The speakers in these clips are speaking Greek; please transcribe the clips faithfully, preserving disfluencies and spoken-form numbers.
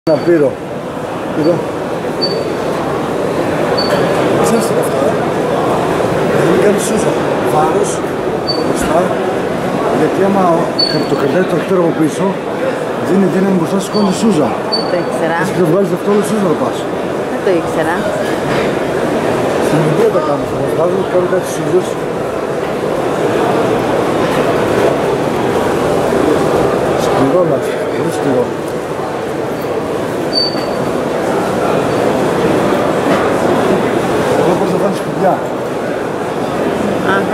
Να πήρω. Πήρω. Ξέρεις τι είναι αυτό, ε? Δεν κάνει σούζα. Βάρος, μπροστά. Γιατί άμα το κρατάει το τρακτέρ από πίσω, δίνει δύναμη μπροστά, σηκώνει τη σούζα. Δεν το ήξερα. Έτσι και το βγάζεις αυτό όλο σούζα να πας. Δεν το ήξερα. Στην Ινδία τα κάνουν, θα μας βγάζουν, κάνουν κάτι σούζες. Σκληρό λάστιχο, πολύ σκληρό. Εδώ μπορείς να βάλεις κουμπιά. Αχα.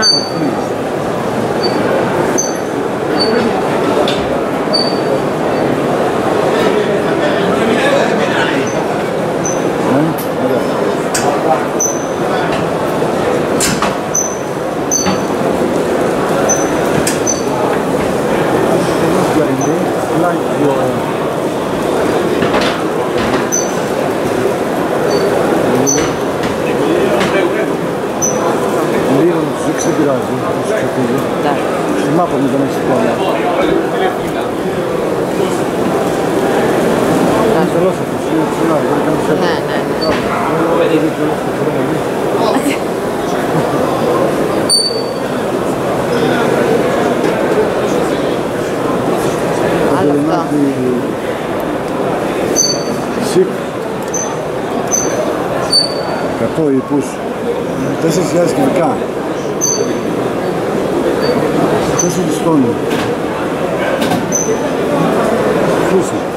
Λίγο να τους δείξει, δεν πειράζει, να τους ξεφύγει. Στη μάπα μου δεν έχεις πλάνα. Τελώς αυτός, είναι ψηλά, δεν κάνεις έτσι. Ναι, ναι, ναι. Άλλο αυτό. Σικ. εκατό ύπους. τέσσερις χιλιάδες κυβικά. τέσσερις τόνοι. Φούσι.